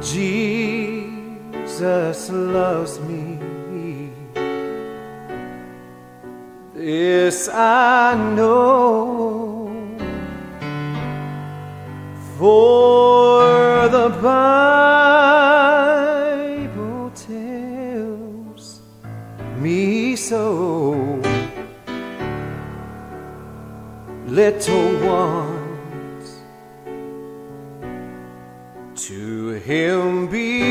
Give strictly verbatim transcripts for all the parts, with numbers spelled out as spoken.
Jesus loves me. This I know, for the Bible tells me so. Little ones to Him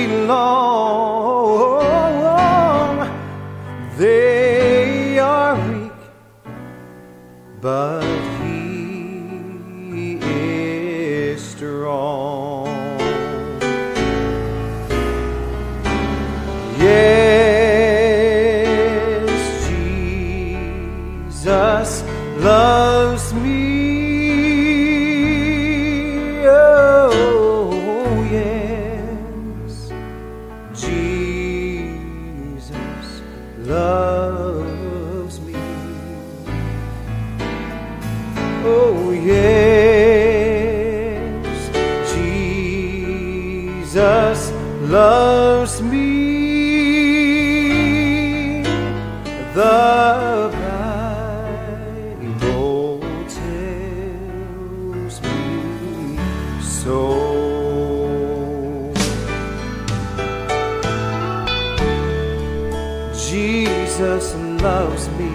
belong. They are weak, but He is strong. Yes, Jesus loves me. Oh, yes, Jesus loves me. Oh, yes, Jesus loves me. The Bible tells me so. Jesus loves me.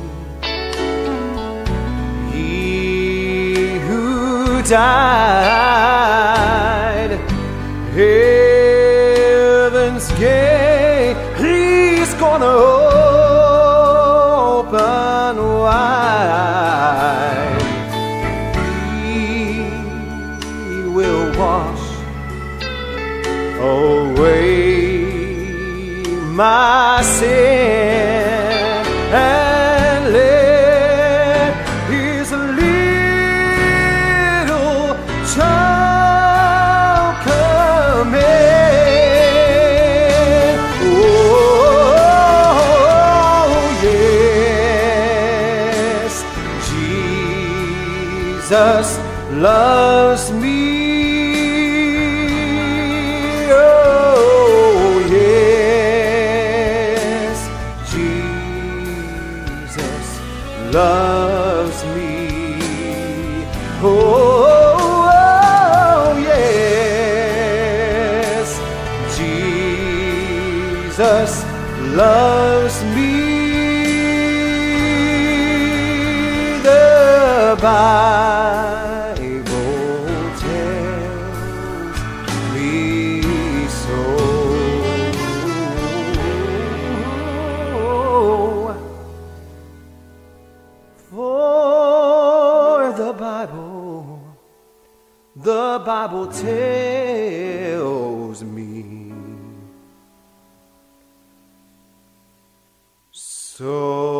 He who died, heaven's gate, He's gonna open wide. He will wash away my sin and let His little child come in. Oh, yes, Jesus loves me. Oh, yes, Jesus loves me. Oh, oh, yes, Jesus loves me. The Bible tells me so. For the Bible, the Bible tells me so.